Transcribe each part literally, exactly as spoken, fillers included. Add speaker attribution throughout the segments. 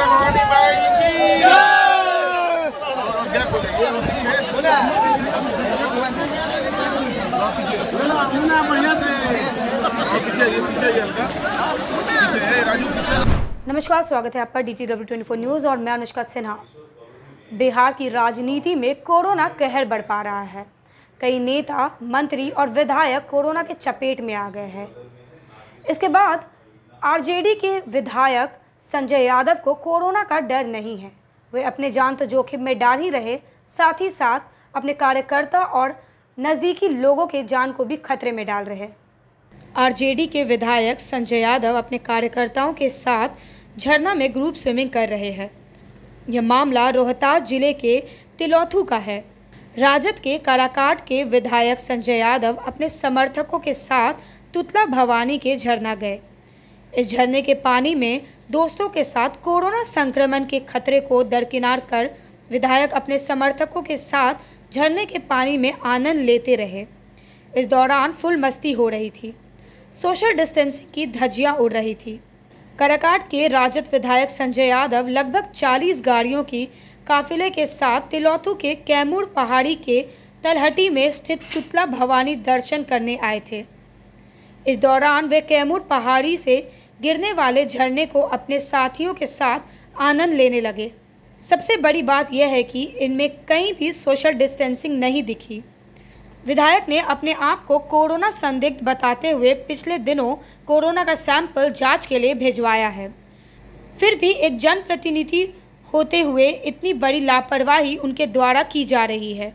Speaker 1: भवानी माई की
Speaker 2: नमस्कार, स्वागत है आपका D T W twenty four news और मैं अनुष्का सिन्हा। बिहार की राजनीति में कोरोना कहर बढ़ पा रहा है। कई नेता, मंत्री और विधायक कोरोना के चपेट में आ गए हैं। इसके बाद आरजेडी के विधायक संजय यादव को कोरोना का डर नहीं है। वे अपने जान तो जोखिम में डाल ही रहे, साथ ही साथ अपने कार्यकर्ता और नज़दीकी लोगों के जान को भी खतरे में डाल रहे। आरजेडी के विधायक संजय यादव अपने कार्यकर्ताओं के साथ झरना में ग्रुप स्विमिंग कर रहे हैं। यह मामला रोहतास जिले के तिलौथू का है। राजद के काराकाट के विधायक संजय यादव अपने समर्थकों के साथ तुतला भवानी के झरना गए। इस झरने के पानी में दोस्तों के साथ कोरोना संक्रमण के खतरे को दरकिनार कर विधायक अपने समर्थकों के साथ झरने के पानी में आनंद लेते रहे। इस दौरान फुल मस्ती हो रही थी। सोशल डिस्टेंसिंग की धज्जियां उड़ रही थी। काराकाट के राजद विधायक संजय यादव लगभग चालीस गाड़ियों की काफिले के साथ तिलौथू के कैमूर पहाड़ी के तलहटी में स्थित तुतला भवानी दर्शन करने आए थे। इस दौरान वे कैमूर पहाड़ी से गिरने वाले झरने को अपने साथियों के साथ आनंद लेने लगे। सबसे बड़ी बात यह है कि इनमें कहीं भी सोशल डिस्टेंसिंग नहीं दिखी। विधायक ने अपने आप को कोरोना संदिग्ध बताते हुए पिछले दिनों कोरोना का सैंपल जांच के लिए भिजवाया है। फिर भी एक जनप्रतिनिधि होते हुए इतनी बड़ी लापरवाही उनके द्वारा की जा रही है।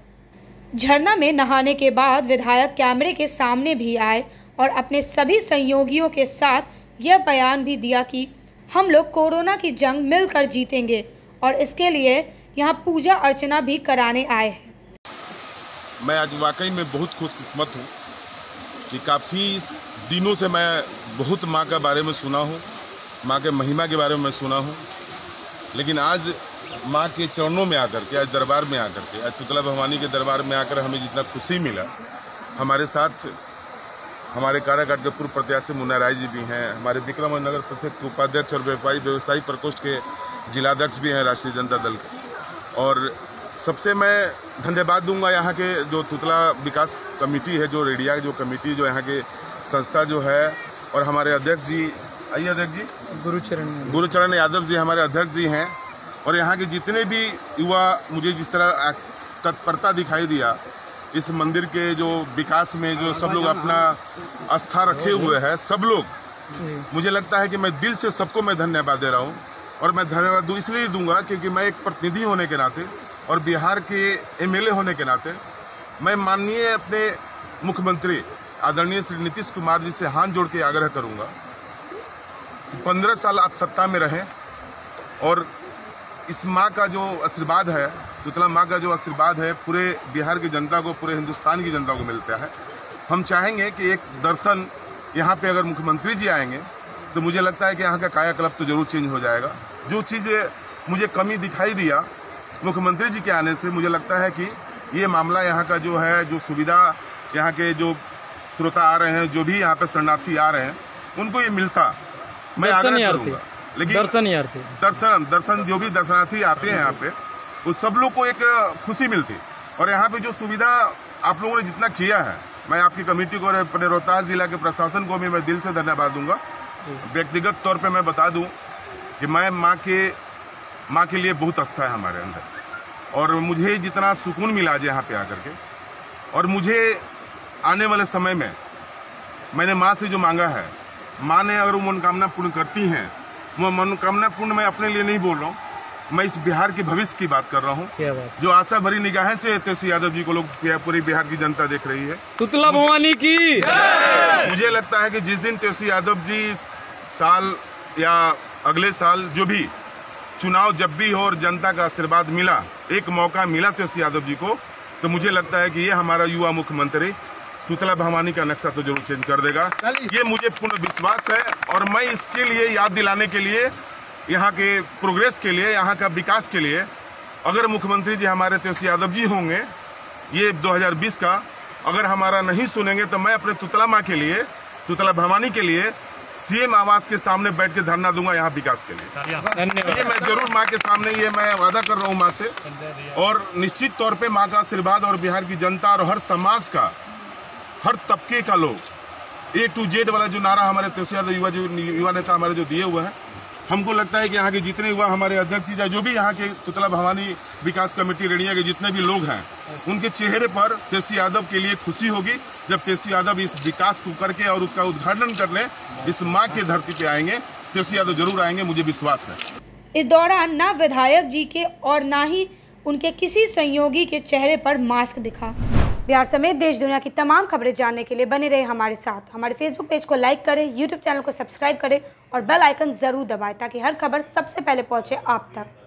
Speaker 2: झरना में नहाने के बाद विधायक कैमरे के सामने भी आए और अपने सभी सहयोगियों के साथ यह बयान भी दिया कि हम लोग कोरोना की जंग मिलकर जीतेंगे और इसके लिए यहाँ पूजा अर्चना भी कराने आए हैं।
Speaker 1: मैं आज वाकई में बहुत खुशकिस्मत हूँ कि काफ़ी दिनों से मैं बहुत माँ के बारे में सुना हूँ, माँ के महिमा के बारे में सुना हूँ, लेकिन आज माँ के चरणों में आकर के, आज दरबार में आकर के, आज तुतला भवानी के दरबार में आकर हमें जितना खुशी मिला, हमारे साथ हमारे काराकाट के पूर्व प्रत्याशी मुन्ना राय जी भी हैं, हमारे विक्रम नगर परिषद के उपाध्यक्ष और व्यापारी व्यवसायी प्रकोष्ठ के जिलाध्यक्ष भी हैं राष्ट्रीय जनता दल के। और सबसे मैं धन्यवाद दूंगा यहाँ के जो तुतला विकास कमेटी है, जो रेडिया जो कमेटी जो यहाँ के संस्था जो है, और हमारे अध्यक्ष जी, आइए अध्यक्ष जी, गुरुचरण गुरुचरण यादव जी हमारे अध्यक्ष जी हैं। और यहाँ के जितने भी युवा, मुझे जिस तरह तत्परता दिखाई दिया इस मंदिर के जो विकास में, जो सब लोग अपना आस्था रखे हुए हैं, सब लोग, मुझे लगता है कि मैं दिल से सबको मैं धन्यवाद दे रहा हूँ। और मैं धन्यवाद दूँ इसलिए दूंगा क्योंकि मैं एक प्रतिनिधि होने के नाते और बिहार के एमएलए होने के नाते मैं माननीय अपने मुख्यमंत्री आदरणीय श्री नीतीश कुमार जी से हाथ जोड़ के आग्रह करूंगा कि पंद्रह साल आप सत्ता में रहें और इस माँ का जो आशीर्वाद है, तुतला माँ का जो आशीर्वाद है, पूरे बिहार की जनता को, पूरे हिंदुस्तान की जनता को मिलता है। हम चाहेंगे कि एक दर्शन यहाँ पे अगर मुख्यमंत्री जी आएंगे तो मुझे लगता है कि यहाँ का कायाकल्प तो जरूर चेंज हो जाएगा। जो चीज़ें मुझे कमी दिखाई दिया मुख्यमंत्री जी के आने से, मुझे लगता है कि ये मामला यहाँ का जो है, जो सुविधा यहाँ के जो श्रोता आ रहे हैं, जो भी यहाँ पे शरणार्थी आ रहे हैं, उनको ये मिलता। मैं आग्रह करूँगा, लेकिन दर्शनार्थी दर्शन दर्शन जो भी दर्शनार्थी आते हैं यहाँ पे, उस सब लोग को एक खुशी मिलती। और यहाँ पे जो सुविधा आप लोगों ने जितना किया है, मैं आपकी कमेटी को और अपने रोहतास जिला के प्रशासन को भी मैं दिल से धन्यवाद दूंगा। व्यक्तिगत तौर पे मैं बता दूं कि मैं माँ के माँ के लिए बहुत आस्था है हमारे अंदर, और मुझे जितना सुकून मिला आज यहाँ पे आकर के, और मुझे आने वाले समय में मैंने माँ से जो मांगा है, माँ ने अगर वो मनोकामना पूर्ण करती हैं, वो मनोकामना पूर्ण मैं अपने लिए नहीं बोल रहा हूँ, मैं इस बिहार के भविष्य की बात कर रहा हूँ। जो आशा भरी निगाहें से तेजस्वी यादव जी को लोग, पूरी बिहार की जनता देख रही है।
Speaker 3: तुतला भवानी की
Speaker 1: मुझे लगता है कि जिस दिन तेजस्वी यादव जी साल या अगले साल जो भी चुनाव जब भी हो और जनता का आशीर्वाद मिला, एक मौका मिला तेजस्वी यादव जी को, तो मुझे लगता है कि ये हमारा युवा मुख्यमंत्री तुतला भवानी का नक्शा तो जरूर चेंज कर देगा। ये मुझे पूर्ण विश्वास है, और मैं इसके लिए याद दिलाने के लिए, यहाँ के प्रोग्रेस के लिए, यहाँ का विकास के लिए, अगर मुख्यमंत्री जी हमारे तेजस्वी यादव जी होंगे ये दो हज़ार बीस का, अगर हमारा नहीं सुनेंगे तो मैं अपने तुतला माँ के लिए, तुतला भवानी के लिए सीएम आवास के सामने बैठ के धरना दूंगा यहाँ विकास के लिए। ये मैं जरूर माँ के सामने ये मैं वादा कर रहा हूँ माँ से, और निश्चित तौर पे माँ का आशीर्वाद और बिहार की जनता और हर समाज का, हर तबके का लोग ए टू जेड वाला जो नारा हमारे तेजस्वी यादव युवा जो युवा नेता हमारे जो दिए हुए हैं, हमको लगता है कि यहाँ के जितने युवा हमारे अध्यक्ष जी जो भी यहाँ के तुतला भवानी विकास कमेटी रेडिया के जितने भी लोग हैं, उनके चेहरे पर तेजस्वी यादव के लिए खुशी होगी जब तेजस्वी यादव इस विकास को करके और उसका उद्घाटन करने इस माँ की धरती पे आएंगे। तेजस्वी यादव जरूर आएंगे, मुझे विश्वास है।
Speaker 2: इस दौरान न विधायक जी के और न ही उनके किसी सहयोगी के चेहरे पर मास्क दिखा। बिहार समेत देश दुनिया की तमाम खबरें जानने के लिए बने रहे हमारे साथ। हमारे फेसबुक पेज को लाइक करें, यूट्यूब चैनल को सब्सक्राइब करें और बेल आइकन जरूर दबाएं ताकि हर खबर सबसे पहले पहुंचे आप तक।